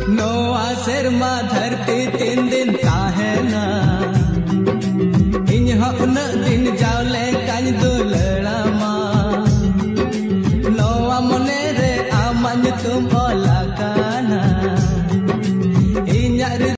नोआ सेरमा धरती 3 दिन ताहेना इन उन दिन जावले कान दुलड़ा मा नोआ मने रे आमा तुम ओला